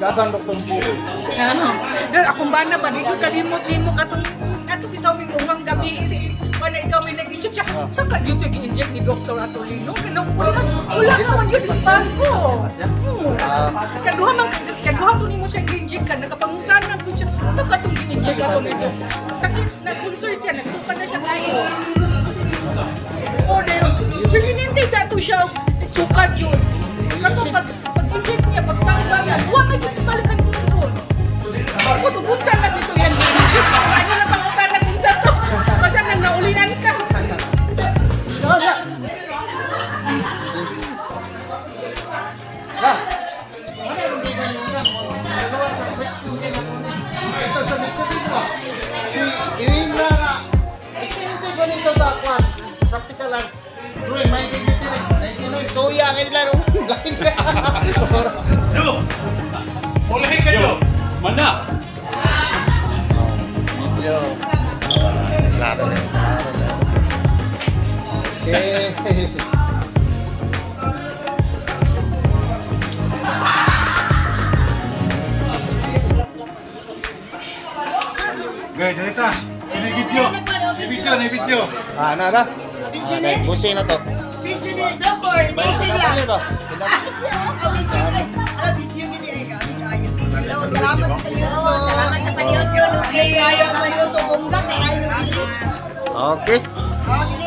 Katang doktor sendiri. Akong bana ba, di ko kalimot-limot katong ikaw may tungang gabi wala ikaw may nag-inject siya. Saan ka dito i-inject ni Dr. Atolino? Wala ka man yun yung bangko. Kaduha to ni mo siya i-inject ka, nakapanguntanan ko siya. Saan ka itong i-inject Atolino? Sakit, nag-ulcer siya, nagsuka na siya kayo. O, pilininte dato siya, sukat yun. Kato pag-inject niya, pagpangbangan, huwag na dito balikan ko doon. Ako, tugunsan na dito yan. Ano na panguntan na kung saan to? Basta nang naulinan ka. Wala. Ito sa likod dito. Si Iwin na nga. Ikinti ko niya sa kwan. Praktikal lang. Bro, may kikiti. Naikinoy, tuya kayo lang. Laking ka. Jo! Mulahin kayo! Mana? Yo. Klaro na. Okay. Gaya, dalita. Ini video. Ini video. Ah, nara. Video ni? Busi na to. Video ni, doktor, busin lang. ba? Video gini ay kami kayo. Salamat sa paliyon ko. Salamat sa paliyon ko. Kayo paliyon ko. Bongga kayo. Okay. Okay.